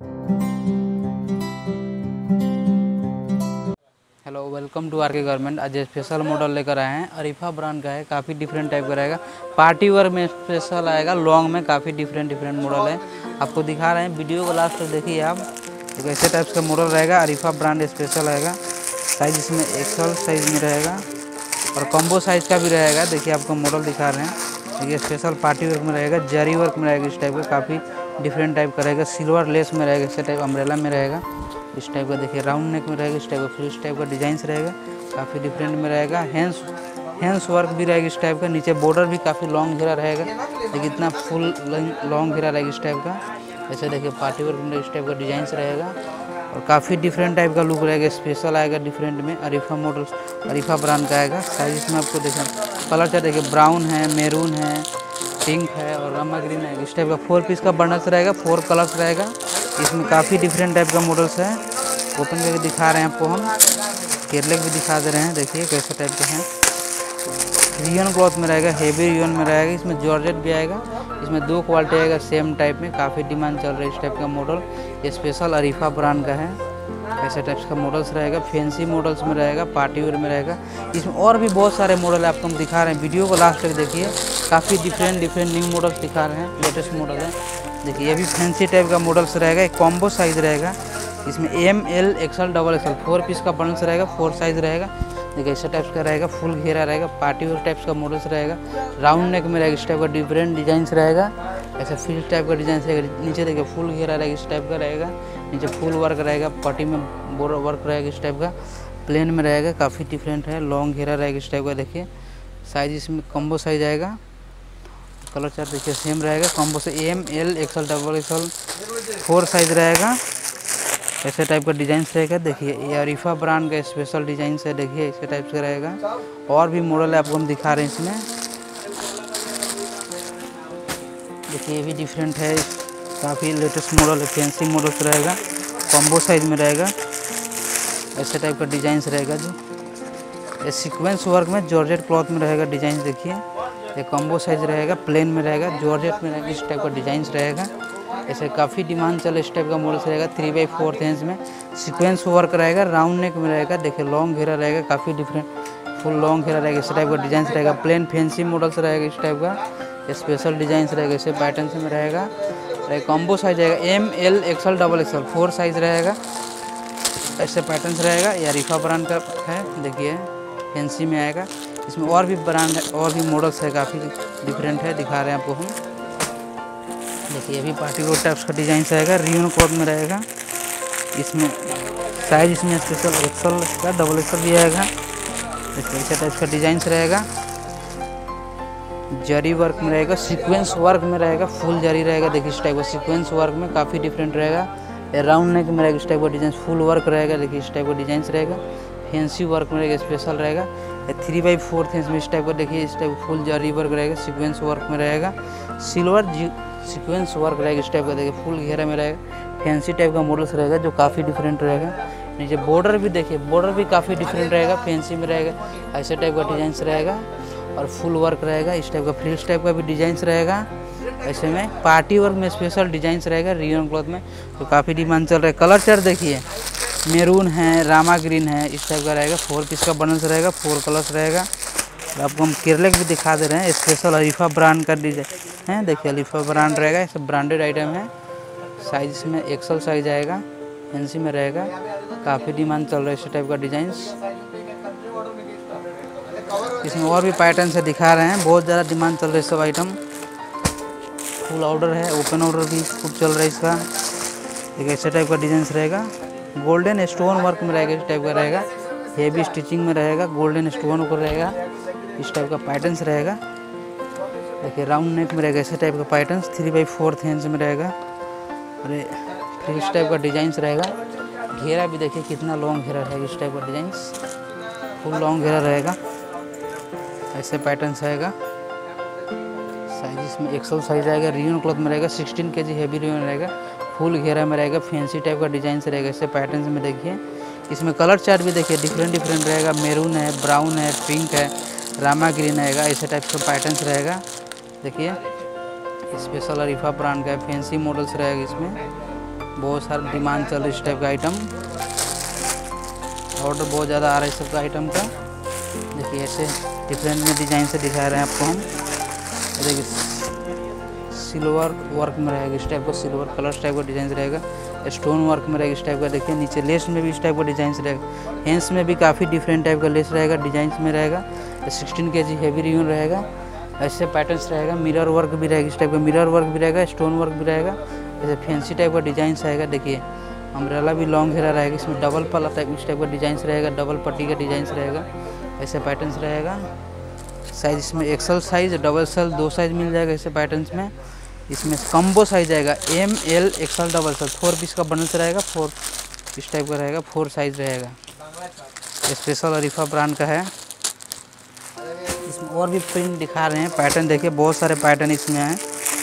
Hello, welcome to R K garment. आज special model लेकर आए हैं। अरीफा ब्रांड का है, काफ़ी डिफरेंट टाइप का रहेगा। पार्टी वेयर में स्पेशल आएगा, लॉन्ग में काफ़ी डिफरेंट मॉडल है। आपको दिखा रहे हैं, वीडियो को लास्ट तक देखिए आप। एक ऐसे टाइप का मॉडल रहेगा, अरीफा ब्रांड स्पेशल आएगा। साइज इसमें एक्सल साइज में रहेगा और कॉम्बो साइज का भी रहेगा। देखिए आपको मॉडल दिखा रहे हैं। देखिए स्पेशल पार्टी वर्क में रहेगा, जरी वर्क में रहेगा। इस टाइप का काफ़ी डिफरेंट टाइप का रहेगा। सिल्वर लेस में रहेगा, इस टाइप अम्ब्रेला में रहेगा। इस टाइप का देखिए राउंड नेक में रहेगा। इस टाइप का फ्री टाइप का डिजाइंस रहेगा, काफ़ी डिफरेंट में रहेगा। हैंड्स वर्क भी रहेगा इस टाइप का। नीचे बॉर्डर भी काफ़ी लॉन्ग घेरा रहेगा। देखिए इतना फुल लॉन्ग घेरा रहेगा इस टाइप का। ऐसे देखिए पार्टी वर्क में इस टाइप का डिजाइंस रहेगा और काफ़ी डिफरेंट टाइप का लुक रहेगा। स्पेशल आएगा डिफरेंट में। अरीफा मॉडल, अरीफा ब्रांड का आएगा। साइज इसमें आपको देखें, कलर चार्ट देखिए, ब्राउन है, मैरून है, पिंक है और रामा ग्रीन है। इस टाइप का 4 पीस का बंडल्स रहेगा, 4 कलर्स रहेगा। इसमें काफ़ी डिफरेंट टाइप का मॉडल्स है। ओपन करके दिखा रहे हैं आपको हम। केरले भी दिखा दे रहे हैं, देखिए कैसे टाइप के हैं। रियन क्लॉथ में रहेगा, हेवी रियन में रहेगा। इसमें जॉर्जेट भी आएगा। इसमें 2 क्वालिटी आएगा सेम टाइप में। काफ़ी डिमांड चल रहा है इस टाइप का मॉडल। ये स्पेशल अरीफा ब्रांड का है। ऐसे टाइप्स का मॉडल्स रहेगा, फैंसी मॉडल्स में रहेगा, पार्टी वेयर में रहेगा। इसमें और भी बहुत सारे मॉडल आपको हम दिखा रहे हैं। वीडियो को लास्ट तक देखिए, काफ़ी डिफरेंट न्यू मॉडल्स दिखा रहे हैं। लेटेस्ट मॉडल है। देखिए ये भी फैंसी टाइप का मॉडल्स रहेगा। एक कॉम्बो साइज रहेगा। इसमें ML XL XXL 4 पीस का बंडल्स रहेगा, 4 साइज रहेगा। देखिए ऐसे टाइप्स का रहेगा, फुल घेरा रहेगा, पार्टी वेयर टाइप्स का मॉडल्स रहेगा। राउंड नेक में रहेगा, इस टाइप का डिफरेंट डिजाइंस रहेगा। ऐसा फ्रिल टाइप का डिजाइन रहेगा। नीचे देखिए फुल घेरा रहेगा, इस टाइप का रहेगा। नीचे फुल वर्क रहेगा, पट्टी में बोर्डर वर्क रहेगा इस टाइप का। प्लेन में रहेगा, काफ़ी डिफरेंट है। लॉन्ग घेरा रहेगा इस टाइप का। देखिए साइज इसमें कॉम्बो साइज आएगा। कलर चार्ट देखिए सेम रहेगा। कॉम्बो से ML XL XXL 4 साइज रहेगा। ऐसे टाइप का डिजाइन रहेगा। देखिए ये अरीफा ब्रांड का स्पेशल डिजाइन है। देखिए ऐसे टाइप से रहेगा। और भी मॉडल है आपको हम दिखा रहे हैं इसमें। देखिए ये भी डिफरेंट है, काफ़ी लेटेस्ट मॉडल है। फैंसी मॉडल्स रहेगा, कॉम्बो साइज में रहेगा। ऐसे टाइप का डिजाइन रहेगा। जो ये सीक्वेंस वर्क में जॉर्जेट क्लॉथ में रहेगा डिजाइन। देखिए ये कॉम्बो साइज रहेगा, प्लेन में रहेगा, जॉर्जेट में रहेगा। इस टाइप का डिजाइन रहेगा। ऐसे काफ़ी डिमांड चले इस टाइप का मॉडल्स रहेगा। 3/4 इंच में सीक्वेंस वर्क रहेगा, राउंड नेक में रहेगा। देखिए लॉन्ग घेरा रहेगा, काफ़ी डिफरेंट फुल लॉन्ग घेरा रहेगा। इस टाइप का डिजाइन रहेगा। प्लेन फैंसी मॉडल्स रहेगा इस टाइप का। स्पेशल डिजाइन रहेगा, इसे पैटर्न में रहेगा। कॉम्बो साइज रहेगा ML XL XXL 4 साइज रहेगा। ऐसे पैटर्न्स रहेगा। ये अरीफा ब्रांड का है। देखिए फैंसी में आएगा। इसमें और भी ब्रांड है, और भी मॉडल्स है, काफ़ी डिफरेंट है, दिखा रहे हैं आपको हम। देखिए ये भी पार्टी वेयर टाइप्स का डिजाइन रहेगा, रियन क्लॉथ में रहेगा। इसमें साइज इसमें स्पेशल XL का XXL भी आएगा। देखिए ऐसे टाइप्स का डिजाइन रहेगा। जरी वर्क में रहेगा, सीक्वेंस वर्क में रहेगा, फुल जरी रहेगा। देखिए इस टाइप का सीक्वेंस वर्क में काफ़ी डिफरेंट रहेगा। राउंड नेक में रहेगा, इस टाइप का डिजाइन फुल वर्क रहेगा। देखिए इस टाइप का डिजाइन रहेगा। फैंसी वर्क में रहेगा, स्पेशल रहेगा। 3/4 इंच में इस टाइप का। देखिए इस टाइप फुल जरी वर्क रहेगा, सीक्वेंस वर्क में रहेगा। सिल्वर सीक्वेंस वर्क रहेगा इस टाइप का। देखिए फुल घेरा में रहेगा। फैंसी टाइप का मॉडल्स रहेगा, जो काफ़ी डिफरेंट रहेगा। नीचे बॉर्डर भी देखिए, बॉर्डर भी काफ़ी डिफरेंट रहेगा, फैंसी में रहेगा। ऐसे टाइप का डिजाइन रहेगा और फुल वर्क रहेगा। इस टाइप का फ्रिल्स टाइप का भी डिजाइन रहेगा। ऐसे में पार्टी वर्क में स्पेशल डिजाइन रहेगा, रियन क्लॉथ में, तो काफ़ी डिमांड चल रहा है। कलर चार्ट देखिए, मैरून है, रामा ग्रीन है, इस टाइप का रहेगा। 4 पीस का बंडल्स रहेगा, 4 कलर्स रहेगा। आपको हम केरले भी दिखा दे रहे हैं। स्पेशल अरीफा ब्रांड का डिजाइन है। देखिए अरीफा ब्रांड रहेगा, ये सब ब्रांडेड आइटम है। साइज इसमें XL साइज आएगा, फैंसी में रहेगा। काफ़ी डिमांड चल रहा है इस टाइप का डिजाइन। इसमें और भी पैटर्न से दिखा रहे हैं, बहुत ज़्यादा डिमांड चल रहा है सब आइटम। फुल ऑर्डर है, ओपन ऑर्डर भी खूब चल रहा है इसका। देखिए ऐसे टाइप का डिजाइन रहेगा। गोल्डन स्टोन वर्क में रहेगा, इस टाइप का रहेगा। हेवी स्टिचिंग में रहेगा, गोल्डन स्टोन ऊपर रहेगा। इस टाइप का पैटर्न्स रहेगा। देखिए राउंड नेक में रहेगा, ऐसे टाइप का पैटर्न्स 3/4 इंच में रहेगा। और इस टाइप का डिजाइन रहेगा। घेरा भी देखिए कितना लॉन्ग घेरा रहेगा, इस टाइप का डिजाइन फुल लॉन्ग घेरा रहेगा। ऐसे पैटर्न्स आएगा। साइज इसमें XL साइज आएगा, रियन क्लॉथ में रहेगा। 16 kg हेवी रियन रहेगा, फुल घेरा में रहेगा। फैंसी टाइप का डिजाइन रहेगा। ऐसे पैटर्न्स में देखिए। इसमें कलर चार्ट भी देखिए डिफरेंट रहेगा। मैरून है, ब्राउन है, पिंक है, रामा ग्रीन रहेगा। ऐसे टाइप का पैटर्न्स रहेगा। देखिए स्पेशल अरीफा ब्रांड का फैंसी मॉडल्स रहेगा। इसमें बहुत सारा डिमांड चल रहा है इस टाइप का आइटम, ऑर्डर बहुत ज़्यादा आ रहा है इस सबका आइटम का। देखिए ऐसे डिफरेंट में डिज़ाइन से दिखा रहे हैं आपको हम। देखिए सिल्वर वर्क में रहेगा इस टाइप का, सिल्वर कलर टाइप का डिज़ाइन रहेगा, स्टोन वर्क में रहेगा इस टाइप का। देखिए नीचे लेस में भी इस टाइप का डिज़ाइन रहेगा, हैंड्स में भी काफ़ी डिफरेंट टाइप का लेस रहेगा, डिज़ाइन में रहेगा। 16 kg हैवी रियून रहेगा, ऐसे पैटर्न्स रहेगा। मिरर वर्क भी रहेगा इस टाइप का, मिरर वर्क भी रहेगा, स्टोन वर्क भी रहेगा, ऐसे फैंसी टाइप का डिज़ाइन रहेगा। देखिए अम्ब्रेला भी लॉन्ग घेरा रहेगा, इसमें डबल पल्ला टाइप इस टाइप का डिज़ाइन रहेगा, डबल पट्टी का डिज़ाइन रहेगा, ऐसे पैटर्न्स रहेगा। साइज इसमें XL size, double XL, 2 size मिल जाएगा ऐसे पैटर्न्स में। इसमें कम्बो साइज आएगा M, L, XL, double XL, 4 piece का बंडल रहेगा, 4 इस टाइप का रहेगा, 4 साइज रहेगा। स्पेशल अरीफा ब्रांड का है। इसमें और भी प्रिंट दिखा रहे हैं, पैटर्न देखिए बहुत सारे पैटर्न इसमें हैं।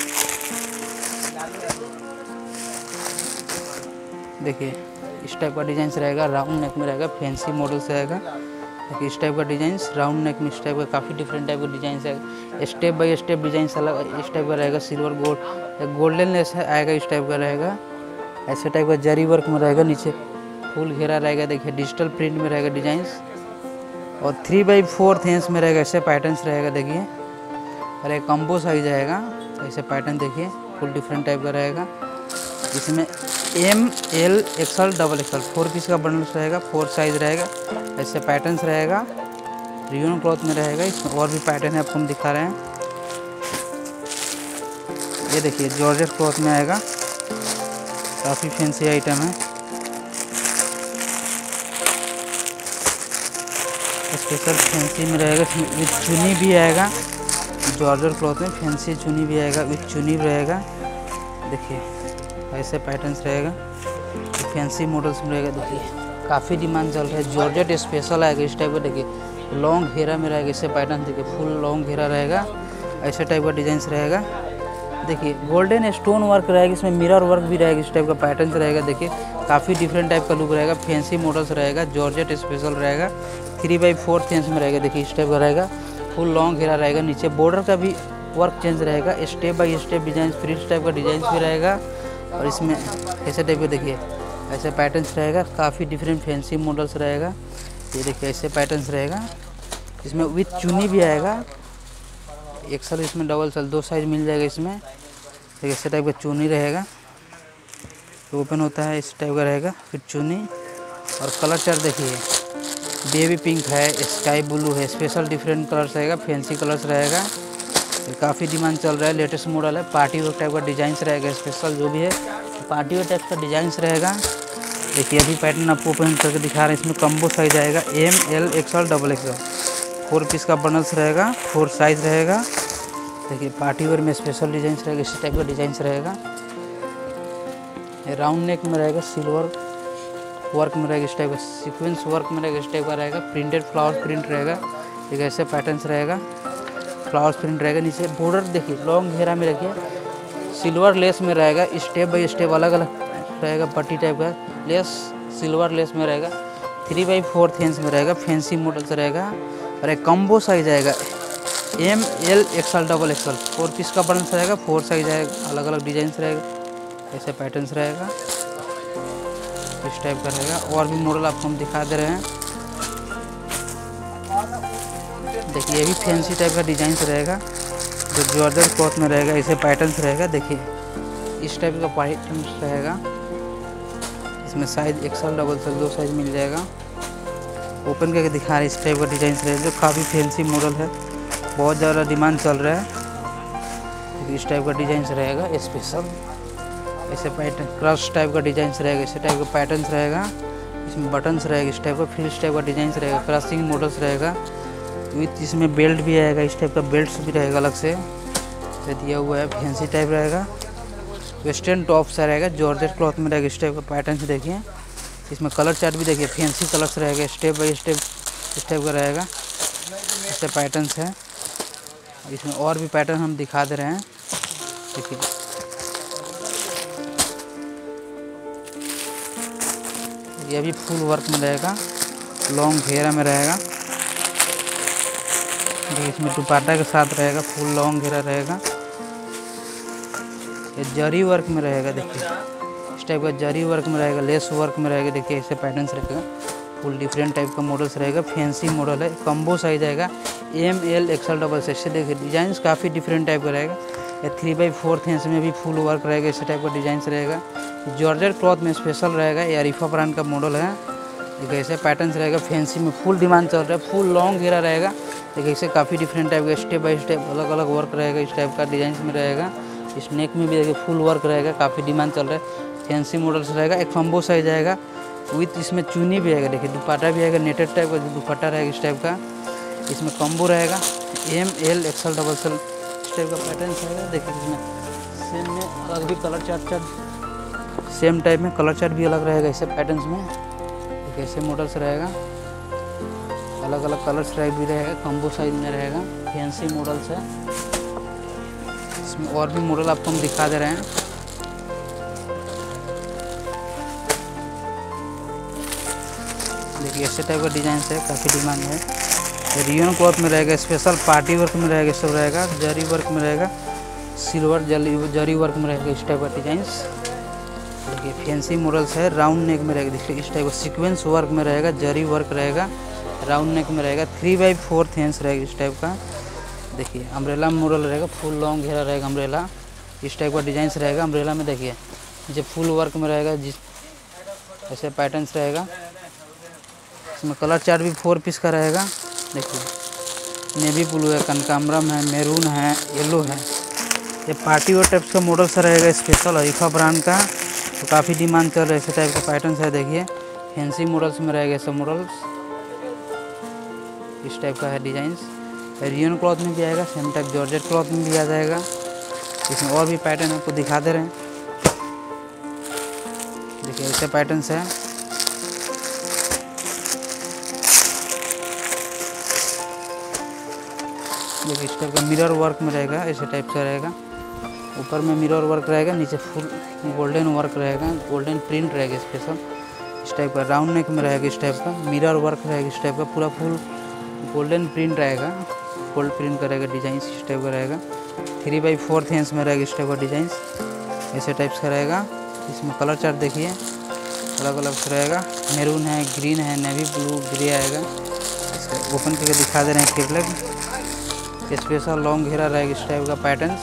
देखिए इस टाइप का डिज़ाइन रहेगा, राउंड नेक में रहेगा, फैंसी मॉडल से रहेगा। देखिए इस टाइप का डिज़ाइन राउंड नेक में इस टाइप का काफ़ी डिफरेंट टाइप का डिज़ाइन है, स्टेप बाय स्टेप डिज़ाइन अलग इस टाइप का रहेगा। सिल्वर गोल्डन लेस आएगा इस टाइप का रहेगा, ऐसे टाइप का जरी वर्क में रहेगा, नीचे फुल घेरा रहेगा। देखिए डिजिटल प्रिंट में रहेगा डिज़ाइन, और 3/4 इंच में रहेगा, ऐसे पैटर्न्स रहेगा। देखिए और एक कम्बो साइज आएगा, ऐसे पैटर्न देखिए फुल डिफरेंट टाइप का रहेगा। इसमें M, L, XL, double XL 4 piece का बंडल रहेगा, 4 साइज रहेगा, ऐसे पैटर्न्स रहेगा। रियोन क्लॉथ में रहेगा। इसमें और भी पैटर्न है आपको हम दिखा रहे हैं। ये देखिए जॉर्जेट क्लॉथ में आएगा, काफ़ी फैंसी आइटम है। स्पेशल फैंसी में रहेगा, इसमें विथ चुनी भी आएगा, जॉर्जेट क्लॉथ में फैंसी चुनी भी आएगा, विथ चुनी भी रहेगा। देखिए ऐसे पैटर्न्स रहेगा, फैंसी मॉडल्स में रहेगा। देखिए काफ़ी डिमांड चल रहा है, जॉर्जेट स्पेशल आएगा इस टाइप का। देखिए लॉन्ग घेरा में रहेगा, इससे पैटर्न देखिए फुल लॉन्ग घेरा रहेगा, ऐसे टाइप का डिज़ाइन रहेगा। देखिए गोल्डन स्टोन वर्क रहेगा, इसमें मिरर वर्क भी रहेगा, इस टाइप का पैटर्न रहेगा। देखिए काफ़ी डिफरेंट टाइप का लुक रहेगा, फैंसी मॉडल्स रहेगा, जॉर्जेट स्पेशल रहेगा, 3/4 इंच में रहेगा। देखिए इस टाइप का रहेगा, फुल लॉन्ग घेरा रहेगा, नीचे बॉर्डर का भी वर्क चेंज रहेगा, step by step design fringe type का डिज़ाइन भी रहेगा। और इसमें ऐसे टाइप का देखिए ऐसे पैटर्न्स रहेगा, काफ़ी डिफरेंट फैंसी मॉडल्स रहेगा। ये देखिए ऐसे पैटर्न्स रहेगा, इसमें विथ चुनी भी आएगा, एक्सल इसमें डबल एक्सल 2 साइज मिल जाएगा इसमें। देखिए ऐसे टाइप का चुनी रहेगा, तो ओपन होता है इस टाइप का रहेगा फिर चुनी। और कलर चार्ट देखिए बेबी पिंक है, स्काई ब्लू है, स्पेशल डिफरेंट कलर्स रहेगा, फैंसी कलर्स रहेगा। काफ़ी डिमांड चल रहा है, लेटेस्ट मॉडल है, पार्टी वेयर टाइप का डिज़ाइन रहेगा। स्पेशल जो भी है पार्टी वेयर टाइप का डिज़ाइन रहेगा। देखिए अभी पैटर्न आपको ओपन करके दिखा रहे हैं। इसमें कम्बो साइज आएगा M, L, XL, double XL, 4 piece का बंडल्स रहेगा, 4 साइज रहेगा। देखिए पार्टी वेयर में स्पेशल डिज़ाइन रहेगा, इस टाइप का डिज़ाइन रहेगा। राउंड नेक में रहेगा, सिल्वर वर्क में रहेगा, इस टाइप का सीक्वेंस वर्क में रहेगा, इस टाइप का रहेगा, प्रिंटेड फ्लावर प्रिंट रहेगा। एक ऐसे पैटर्न्स रहेगा, फ्लावर्स प्रिंट रहेगा। नीचे बॉर्डर देखिए लॉन्ग घेरा में रखिए, सिल्वर लेस में रहेगा, स्टेप बाय स्टेप अलग अलग रहेगा, पट्टी टाइप का लेस सिल्वर लेस में रहेगा, 3/4 इंच में रहेगा, फैंसी मॉडल से रहेगा। और एक कम्बो साइज आएगा M, L, XL, double XL, 4 piece का बंडल रहेगा, 4 साइज आएगा, अलग अलग डिजाइन रहेगा, ऐसे पैटर्न्स रहेगा, इस टाइप का रहेगा। और भी मॉडल आपको हम दिखा दे रहे हैं। देखिए ये भी फैंसी टाइप का डिज़ाइन रहेगा, जो जॉर्जेट क्लॉथ में रहेगा, ऐसे पैटर्न्स रहेगा। देखिए इस टाइप का पैटर्न रहेगा, इसमें size XL double XL 2 size मिल जाएगा। ओपन करके दिखा रहे हैं, इस टाइप का डिज़ाइन रहेगा, जो काफ़ी फैंसी मॉडल है, बहुत ज़्यादा डिमांड चल रहा है। इस टाइप का डिज़ाइन रहेगा स्पेशल, ऐसे पैटर्न क्रश टाइप का डिज़ाइन रहेगा, इस टाइप का पैटर्न रहेगा। इसमें बटन्स रहेगा, इस टाइप का फिर इस टाइप का डिज़ाइन रहेगा, क्रशिंग मॉडल्स रहेगा विथ इसमें बेल्ट भी आएगा, इस टाइप का बेल्ट भी रहेगा अलग से दिया हुआ है, फैंसी टाइप रहेगा। वेस्टर्न टॉप सा रहेगा, जॉर्जेट क्लॉथ में रहेगा, इस टाइप का पैटर्न देखिए। इसमें कलर चार्ट भी देखिए फैंसी कलर्स रहेगा, स्टेप बाय स्टेप इस टाइप का रहेगा, ऐसे पैटर्न्स है। इसमें और भी पैटर्न हम दिखा दे रहे हैं। देखिए ये भी फुल वर्क में रहेगा, लॉन्ग घेरा में रहेगा। इसमें दुपट्टा के साथ रहेगा, फुल लॉन्ग घेरा रहेगा, ये जरी वर्क में रहेगा। देखिए इस टाइप का जरी वर्क में रहेगा, लेस वर्क में रहेगा। देखिए ऐसे पैटर्न्स रहेगा, फुल डिफरेंट टाइप का मॉडल्स रहेगा। फैंसी मॉडल है, कम्बो साइज आएगा ML XL डबल साइज से। देखिए डिजाइन काफ़ी डिफरेंट टाइप का रहेगा। 3/4 इंच में भी फुल वर्क रहेगा, इस टाइप का डिजाइन रहेगा। जॉर्जेट क्लॉथ में स्पेशल रहेगा, ये अरीफा ब्रांड का मॉडल है। देखिए ऐसे पैटर्न्स रहेगा, फैंसी में फुल डिमांड चल रहा है, फुल लॉन्ग घेरा रहेगा। देखिए ऐसे काफ़ी डिफरेंट टाइप का स्टेप बाय स्टेप अलग अलग वर्क रहेगा, इस टाइप का डिजाइन में रहेगा। इस नेक में भी देखिए फुल वर्क रहेगा, काफ़ी डिमांड चल रहा है। फैंसी मॉडल्स रहेगा, एक कम्बो साइज आएगा विथ इसमें चुनी भी आएगा। देखिए दुपट्टा भी आएगा, नेटेड टाइप का दुपट्टा रहेगा इस टाइप का। इसमें कम्बो रहेगा ML XL डबल एक्सल इस टाइप का पैटर्न रहेगा। देखिए इसमें सेम में अलग भी कलर चार्ट सेम टाइप में कलर चार्ट भी अलग रहेगा ऐसे पैटर्न्स में। देखिए ऐसे मॉडल्स रहेगा, अलग अलग कलर्स टाइप भी रहेगा, कम्बो साइज में रहेगा। फैंसी मॉडल्स है, इसमें और भी मॉडल आपको हम दिखा दे रहे हैं। देखिए ऐसे टाइप का डिजाइन है, काफ़ी डिमांड है। रियन क्लॉथ में रहेगा, स्पेशल पार्टी वर्क में रहेगा, सब रहेगा। जरी वर्क में रहेगा, सिल्वर जरी वर्क में रहेगा इस टाइप का डिजाइंस। देखिए फैंसी मॉडल्स है, राउंड नेक में रहेगा। देखिए इस टाइप का सीक्वेंस वर्क में रहेगा, जरी वर्क रहेगा, राउंड नेक में रहेगा। 3/4 इंच रहेगा इस टाइप का। देखिए अम्ब्रेला मॉडल रहेगा, फुल लॉन्ग घेरा रहेगा अम्ब्रेला, इस टाइप का डिजाइंस रहेगा। अम्ब्रेला में देखिए जो फुल वर्क में रहेगा, जिस ऐसे पैटर्न्स रहेगा। इसमें कलर चार्ट भी 4 पीस का रहेगा। देखिए नेवी ब्लू है, कनकाम्बरम है, मैरून है, येलो है। ये पार्टी वेयर टाइप्स का मॉडल्स रहेगा, स्पेशल अरीफा ब्रांड का, तो काफ़ी डिमांड चल रहा है ऐसे टाइप का पैटर्न्स है। देखिए फैंसी मॉडल्स में रहेगा ऐसे मॉडल्स, इस टाइप का है डिजाइंस। रियन क्लॉथ में भी आएगा, सेम टाइप जॉर्जेट क्लॉथ में भी आ जाएगा। इसमें और भी पैटर्न आपको दिखा दे रहे हैं। देखिए ऐसे पैटर्न्स है। देखिए इस टाइप का मिरर वर्क में रहेगा, ऐसे टाइप से रहेगा। ऊपर में मिरर वर्क रहेगा, नीचे फुल गोल्डन वर्क रहेगा, गोल्डन प्रिंट रहेगा स्पेशल इस टाइप का। राउंड नेक में रहेगा इस टाइप का, मिरर वर्क रहेगा इस टाइप का, पूरा फुल गोल्डन प्रिंट रहेगा, गोल्ड प्रिंट करेगा डिजाइन इस टाइप का रहेगा। 3/4 इंच में रहेगा इस टाइप का डिजाइन, ऐसे टाइप्स का रहेगा। इसमें कलर चार्ट देखिए अलग अलग से रहेगा, मैरून है, ग्रीन है, नेवी ब्लू, ग्रे आएगा। इसका ओपन करके दिखा दे रहे हैं कैटलॉग। स्पेशल लॉन्ग घेरा रहेगा इस टाइप का पैटर्न्स।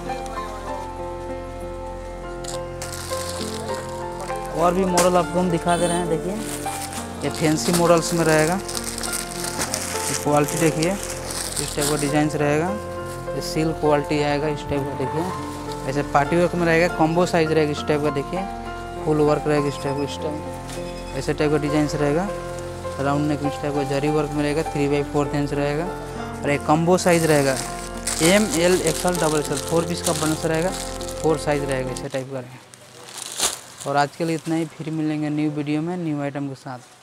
और भी मॉडल आपको हम दिखा दे रहे हैं। देखिए ये फैंसी मॉडल्स में रहेगा, क्वालिटी देखिए इस टाइप का डिजाइन रहेगा। ये सिल्क क्वालिटी आएगा इस टाइप का। देखिए ऐसे पार्टी वर्क में रहेगा, कॉम्बो साइज रहेगा इस टाइप का। देखिए फुल वर्क रहेगा इस टाइप का, इस टाइप ऐसे टाइप का डिजाइन रहेगा। राउंड नेक इस टाइप का जरी वर्क में रहेगा, 3/4 इंच रहेगा। और एक कॉम्बो साइज रहेगा ML XL double XL, 4 piece का बनस रहेगा, 4 साइज रहेगा, ऐसे टाइप का रहेगा। और आज के लिए इतना ही, फिर मिलेंगे न्यू वीडियो में न्यू आइटम के साथ।